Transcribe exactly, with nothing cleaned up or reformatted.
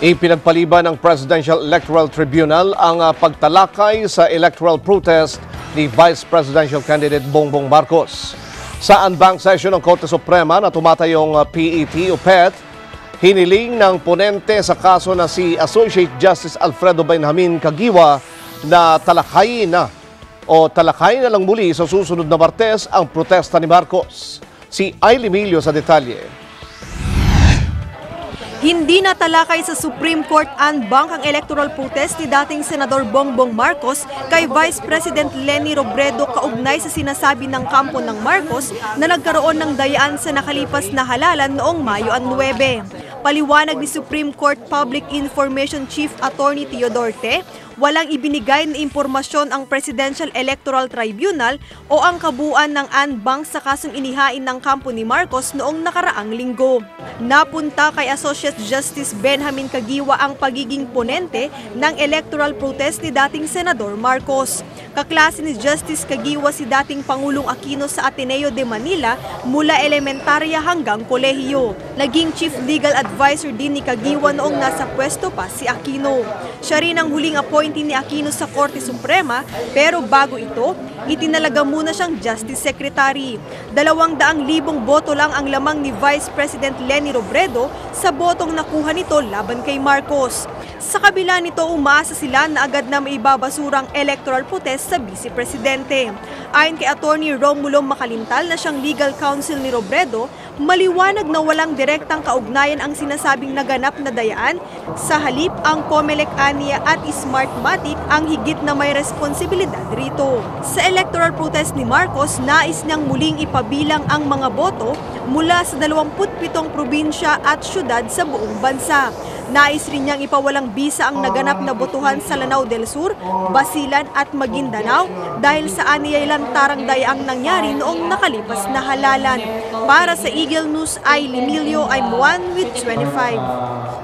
Ipinagpaliban ng Presidential Electoral Tribunal ang uh, pagtalakay sa electoral protest ni Vice Presidential Candidate Bongbong Marcos. Sa unbanked session ng Korte Suprema na tumatayong uh, P E T o P E T, hiniling ng ponente sa kaso na si Associate Justice Alfredo Benjamin Caguioa na talakayin na o talakayin na lang muli sa susunod na Martes ang protesta ni Marcos. Si Ailey Milio sa detalye. Hindi natalakay sa Supreme Court unbank ang electoral protest ni dating Senador Bongbong Marcos kay Vice President Leni Robredo kaugnay sa sinasabi ng kampo ng Marcos na nagkaroon ng dayaan sa nakalipas na halalan noong Mayo nine. Paliwanag ni Supreme Court Public Information Chief Attorney Teodoro Te, walang ibinigay na impormasyon ang Presidential Electoral Tribunal o ang kabuuan ng unbank sa kasong inihain ng kampo ni Marcos noong nakaraang linggo. Napunta kay Associate Justice Benjamin Caguioa ang pagiging ponente ng electoral protest ni dating Senador Marcos. Kaklase ni Justice Caguioa si dating Pangulong Aquino sa Ateneo de Manila mula elementarya hanggang kolehiyo. Naging Chief Legal Advisor din ni Caguioa noong nasa pwesto pa si Aquino. Siya rin ang huling appointee ni Aquino sa Korte Suprema, pero bago ito, itinalaga muna siyang Justice Secretary. Dalawang daang libong boto lang ang lamang ni Vice President Leni Robredo sa botong nakuha nito laban kay Marcos. Sa kabila nito, umaasa sila na agad na maibabasurang electoral protest sa Vice Presidente. Ayon kay Attorney Romulo Macalintal na siyang legal counsel ni Robredo, maliwanag na walang direktang kaugnayan ang sinasabing naganap na dayaan. Sa halip, ang Comelec aniya at Smartmatic ang higit na may responsibilidad rito. Sa electoral protest ni Marcos, nais niyang muling ipabilang ang mga boto mula sa dalawampu't pitong probinsya at syudad sa buong bansa. Nais rin niyang ipawalang bisa ang naganap na botohan sa Lanao del Sur, Basilan at Maguindanao dahil sa aniyay lantarang dayaang nangyari noong nakalipas na halalan. Para sa Eagle News, Ailey Milio, I'm one with twenty-five.